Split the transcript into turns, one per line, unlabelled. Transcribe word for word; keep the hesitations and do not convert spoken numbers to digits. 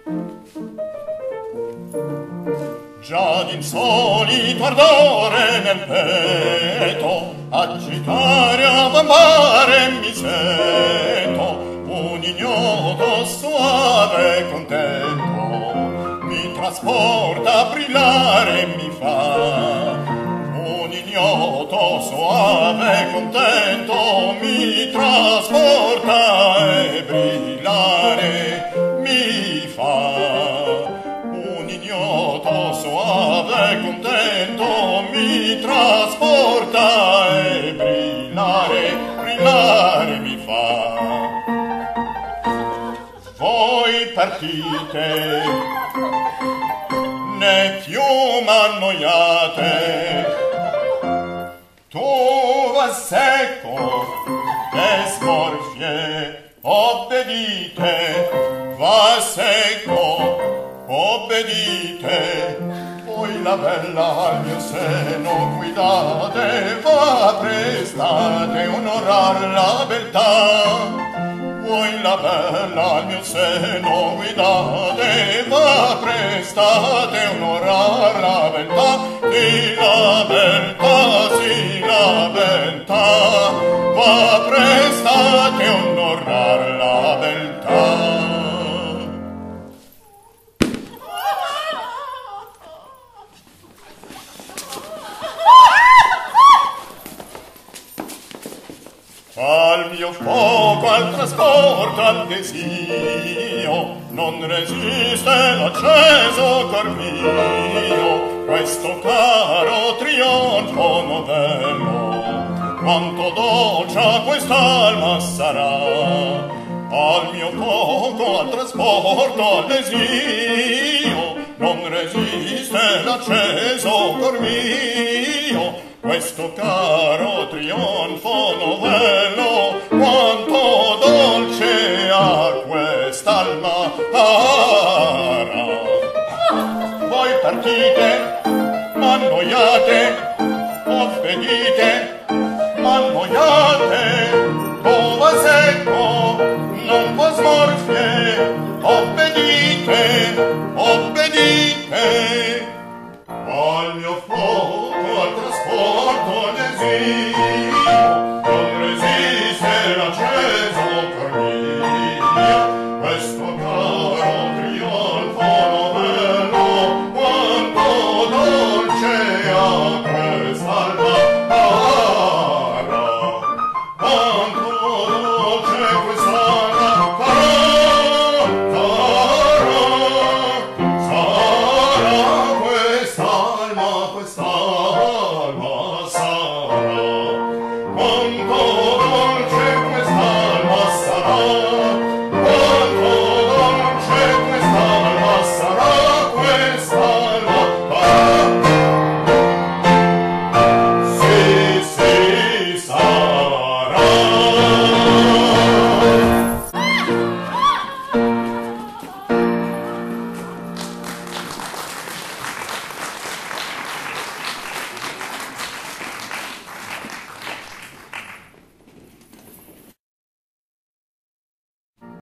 Già d'insolito ardore nel petto, agitare a bambare mi sento, un ignoto soave e contento, mi trasporta a brillare mi fa. Un ignoto soave e contento, mi trasporta e brillare mi fa. Un ignoto soave e contento, mi trasporta e brillare, brillare mi fa. Voi partite, né più m'annoiate, tu va secco e smorfie, obbedite, va secco, obbedite, voi la bella al mio seno guidate, va prestate onorar la beltà. Voi la bella al mio seno guidate, va prestate onorar la beltà, sì la beltà, sì la beltà, va prestate onorar la beltà. Al mio fuoco, al trasporto, al desio, non resiste l'acceso cor mio, questo caro trionfo novello, quanto dolce quest'alma sarà. Al mio fuoco, al trasporto, al desio, non resiste l'acceso cor mio, questo caro trionfo novello, quanto dolce a quest'alma ara. Voi partite, m'annoiate, obbedite, m'annoiate, tu va secco, non va smorfie, obbedite, obbedite. Al mio fuoco, al trasporto, al desio, non resiste l'acceso cor mio, questo caro trionfo novello, quanto dolce a quest'alma cara, quanto dolce quest'alma cara, cara, sarà quest'alma, quest'alma